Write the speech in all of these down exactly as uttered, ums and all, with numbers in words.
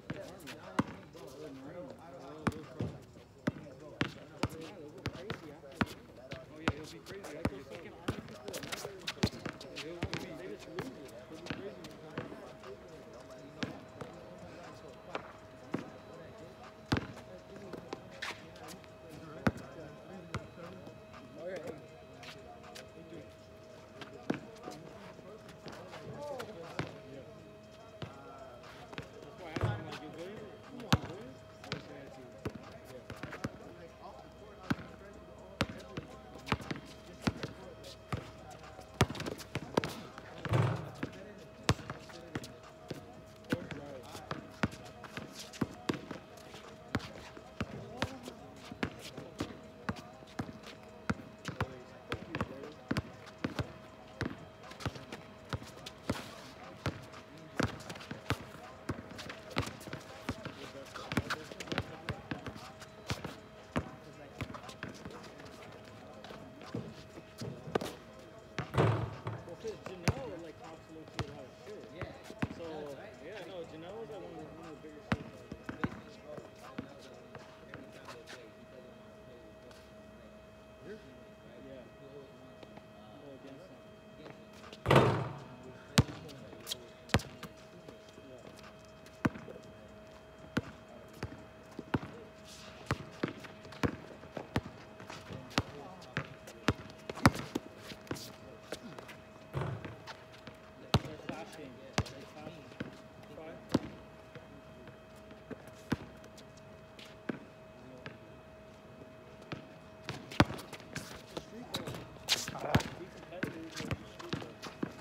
go for the army. Or marine. Oh, those pro- Yeah, they'll go crazy after this. Oh yeah, he'll be crazy Like after those this. fucking army people that never He'll, he'll be, they just lose it. he'll be crazy. Oh yeah. That's why I asked him, like, you good? Come on, good? I was saying that to you. Well, shit, Janelle like talks a little kid out of shit. Yeah. So That's right. yeah, no, Janelle was like one of the, one of the bigger shit. Basically, bro, every time they play, he doesn't want to play with them. Like, Yeah. he always wants to, uh, Go against him. against him. Yeah. They're clashing. They're clashing. Five. Be competitive. Like, you should, like,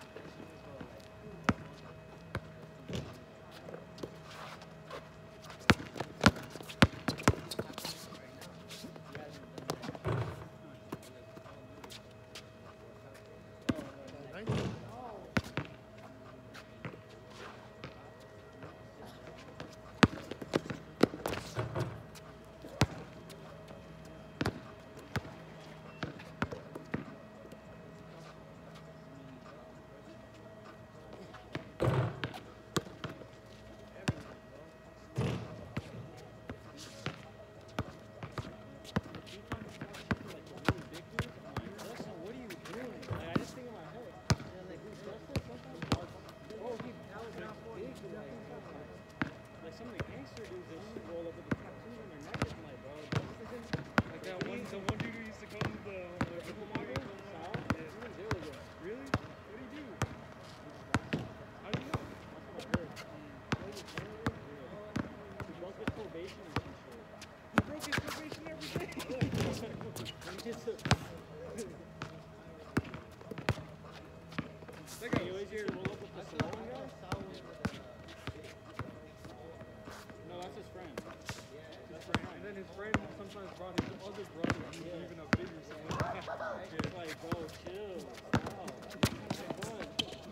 Justin, what are you doing? Like, I just think in my head. Yeah, like, who's Justin? Sometimes, bro, he like, big, like, like some of the gangster dudes, they just roll up with the tattoos on their neck. I'm like, bro, Justin, Like that one, the one dude who used to come to the, like, People the model, Sal, Yeah. even they were good. Really? What do you do? How do you know? That's what I heard. He broke his probation and some shit. He broke his probation every day. And he just, That guy he always was used here. to roll up with the Samoan guy. No, that's his friend. That's his friend. And then his friend sometimes brought his other brother who's Yeah. even a bigger Samoan. It's like, bro, chill. Stop. Like, what?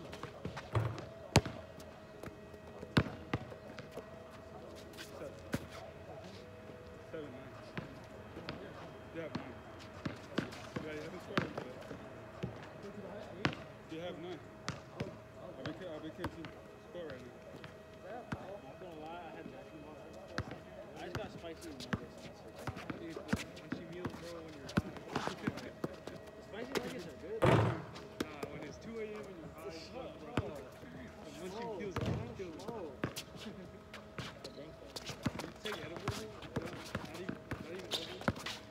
Seven. Seven, nine. You have nine. Yeah, you haven't scored into that. You have nine. I've been, I've been keeping score right now. Not gonna lie, I had two more. I just got spicy nuggets. Dude, the crunchy meals, bro, when you're The spicy nuggets are good. uh, when it's two A M and you're high, as fuck, bro. The munching feels good. Kills. Slow. You take edibles? No, not even, not even edibles.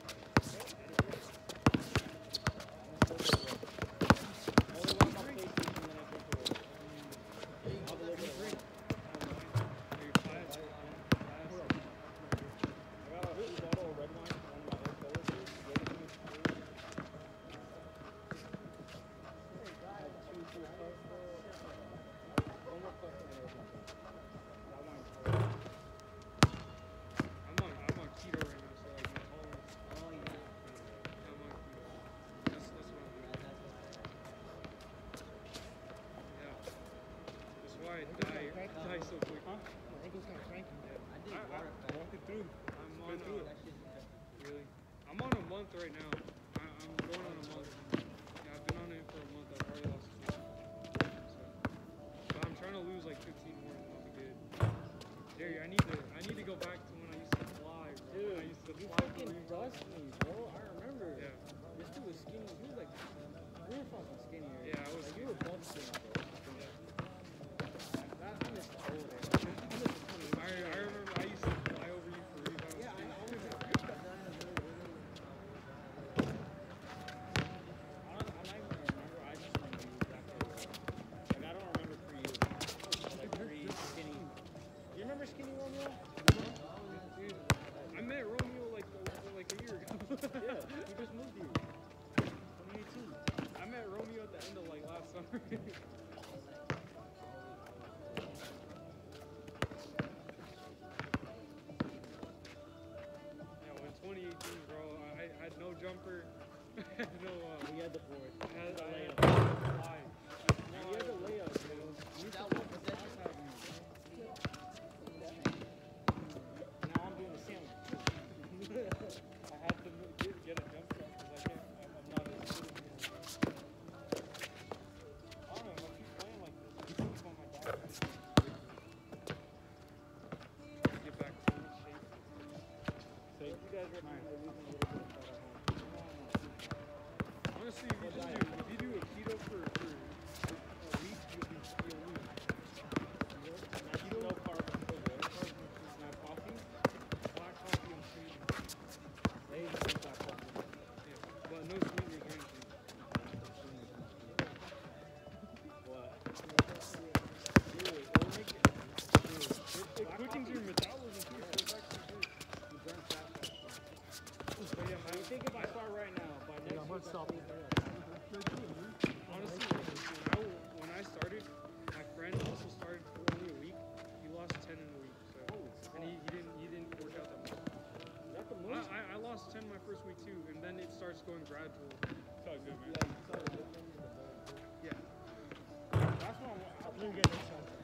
Only one on PlayStation, then I drink away. I'll have a little bit of wine. Maybe five, five. I got a full bottle of red wine from one of my old coworkers. Gave it to me for free. I had two full cups, bro. One more cup and it was that wine's hard. I'm on, I'm on keto right now, so like my tolerance. Oh, yeah. I'm on keto. That's, that's what I'm doing. Yeah. That's why I die, die so quick. Huh? Yeah. I did I, water I, I'm walking through. I'm on, Been through uh, That shit is nasty. really. I'm on a month right now. I, I'm going on a month. Yeah, I've been on it for a month. I've already lost two. So, but I'm trying to lose like fifteen more and I'll be good. Jerry, I need the skinny. You were like, you were fucking skinnier. Yeah, I was Like, you skinny. were both skinny, bro. I, I miss the old days. I miss the twenty. I, I remember I used to fly over you for rebounds. Yeah, I too. always have. I don't, I'm not even gonna remember. I just remember you exactly. Like, I don't remember for you. Like, pre skinny. You remember Skinny Romeo? Dude, I met Romeo like a- like a year ago. Yeah, he just moved here. twenty eighteen. I met Romeo at the end of like last summer. Yeah, when twenty eighteen, bro, I, I had no jumper, I had no, uh, We had the board. I had, the I had layup. fly. No, you had the layup, dude. That one possession. Now I'm doing the sandwich. I had to move, get, get a jump shot because I can't, I'm, I'm not as good as you. I don't know, if I keep playing like this, I keep on my back. Get back to shape. So if you guys recommend losing a little bit of fat at home. Honestly, if you just do, if you do a keto for, for a week, you'll be, you'll lose. Keto, no carbs, no sugar. No coffee, black coffee and sweetener. They eat some black coffee. Yeah, but no sweeteners or anything. What? Dude, it'll make it. Dude, It, it quickens your metabolism too, so it's actually good. you burn fat faster. But yeah, I man, think if I start right now, by next I'm week, gonna stop. I honestly, when I, when I started, my friend also started for only a week. He lost ten in a week, so and he, he didn't he didn't work out that much. Is that the I, most? I, I lost ten my first week too, and then it starts going gradual. It's all good, man. Yeah, you started lifting the ball. Yeah. That's what I'm. You get this one.